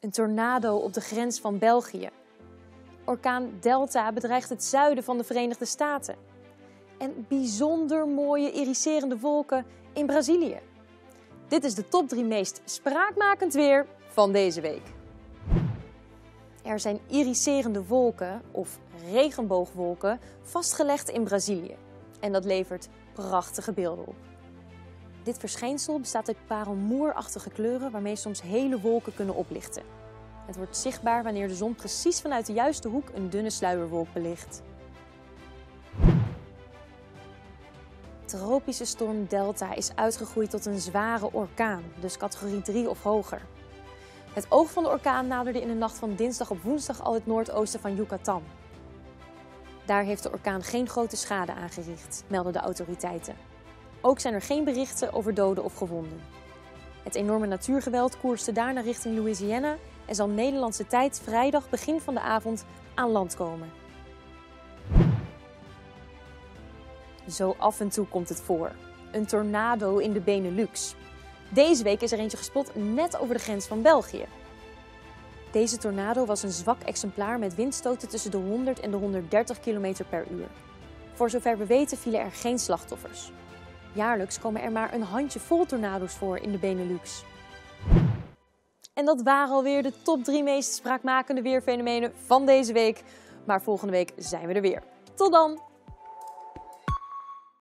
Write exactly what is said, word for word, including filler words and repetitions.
Een tornado op de grens van België. Orkaan Delta bedreigt het zuiden van de Verenigde Staten. En bijzonder mooie iriserende wolken in Brazilië. Dit is de top drie meest spraakmakend weer van deze week. Er zijn iriserende wolken, of regenboogwolken, vastgelegd in Brazilië. En dat levert prachtige beelden op. Dit verschijnsel bestaat uit parelmoerachtige kleuren waarmee soms hele wolken kunnen oplichten. Het wordt zichtbaar wanneer de zon precies vanuit de juiste hoek een dunne sluierwolk belicht. Tropische storm Delta is uitgegroeid tot een zware orkaan, dus categorie drie of hoger. Het oog van de orkaan naderde in de nacht van dinsdag op woensdag al het noordoosten van Yucatan. Daar heeft de orkaan geen grote schade aangericht, melden de autoriteiten. Ook zijn er geen berichten over doden of gewonden. Het enorme natuurgeweld koerste daarna richting Louisiana en zal Nederlandse tijd vrijdag begin van de avond aan land komen. Zo af en toe komt het voor. Een tornado in de Benelux. Deze week is er eentje gespot net over de grens van België. Deze tornado was een zwak exemplaar met windstoten tussen de honderd en de honderddertig kilometer per uur. Voor zover we weten vielen er geen slachtoffers. Jaarlijks komen er maar een handjevol tornado's voor in de Benelux. En dat waren alweer de top drie meest spraakmakende weerfenomenen van deze week. Maar volgende week zijn we er weer. Tot dan!